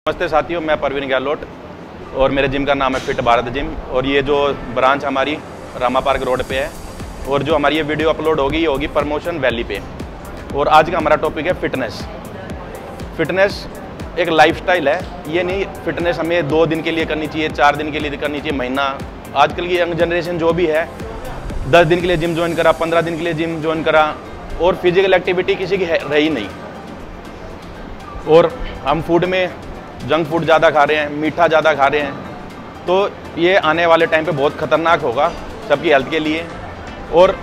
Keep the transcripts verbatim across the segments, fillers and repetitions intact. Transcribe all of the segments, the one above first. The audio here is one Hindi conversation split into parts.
नमस्ते साथियों, मैं परवीन गहलोत और मेरे जिम का नाम है फिट भारत जिम। और ये जो ब्रांच हमारी रामा पार्क रोड पे है और जो हमारी ये वीडियो अपलोड होगी ये होगी प्रमोशन वैली पे। और आज का हमारा टॉपिक है फिटनेस। फिटनेस एक लाइफस्टाइल है, ये नहीं फिटनेस हमें दो दिन के लिए करनी चाहिए, चार दिन के लिए करनी चाहिए, महीना। आजकल की यंग जनरेशन जो भी है दस दिन के लिए जिम ज्वाइन करा, पंद्रह दिन के लिए जिम ज्वाइन करा और फिजिकल एक्टिविटी किसी की है रही नहीं। और हम फूड में जंक फूड ज़्यादा खा रहे हैं, मीठा ज़्यादा खा रहे हैं, तो ये आने वाले टाइम पे बहुत ख़तरनाक होगा सबकी हेल्थ के लिए। और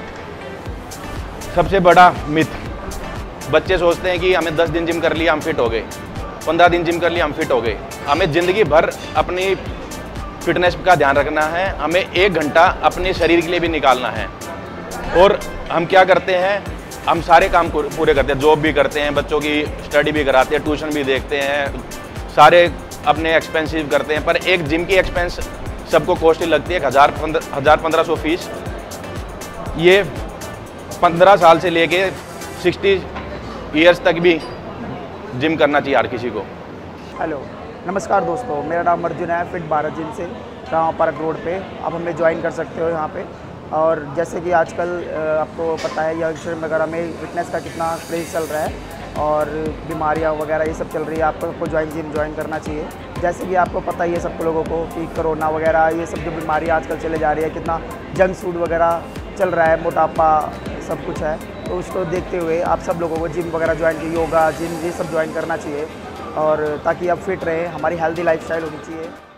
सबसे बड़ा मिथ, बच्चे सोचते हैं कि हमें दस दिन जिम कर लिया हम फिट हो गए, पंद्रह दिन जिम कर लिया हम फिट हो गए। हमें ज़िंदगी भर अपनी फिटनेस का ध्यान रखना है, हमें एक घंटा अपने शरीर के लिए भी निकालना है। और हम क्या करते हैं, हम सारे काम पूरे करते हैं, जॉब भी करते हैं, बच्चों की स्टडी भी कराते हैं, ट्यूशन भी देखते हैं, सारे अपने एक्सपेंसिव करते हैं। पर एक जिम की एक्सपेंस सबको कॉस्टली लगती है, हज़ार पंद्रह हज़ार पंद्रह सौ फीस। ये पंद्रह साल से लेके सिक्सटी ईयर्स तक भी जिम करना चाहिए हर किसी को। हेलो, नमस्कार दोस्तों, मेरा नाम अर्जुन है, फिट भारत जिम से रामा पार्क रोड पे। आप हमें ज्वाइन कर सकते हो यहाँ पे। और जैसे कि आजकल आपको पता है यंगस्टर वगैरह में फिटनेस का कितना क्रेज़ चल रहा है और बीमारियाँ वगैरह ये सब चल रही है, आपको आपको ज्वाइन जिम ज्वाइन करना चाहिए। जैसे कि आपको पता ही है सब लोगों को कि कोरोना वगैरह ये सब जो बीमारियाँ आजकल चले जा रही है, कितना जंक फूड वगैरह चल रहा है, मोटापा सब कुछ है। तो उसको देखते हुए आप सब लोगों को जिम वगैरह ज्वाइन की, योगा जिम ये सब ज्वाइन करना चाहिए और ताकि आप फिट रहें, हमारी हेल्दी लाइफस्टाइल होनी चाहिए।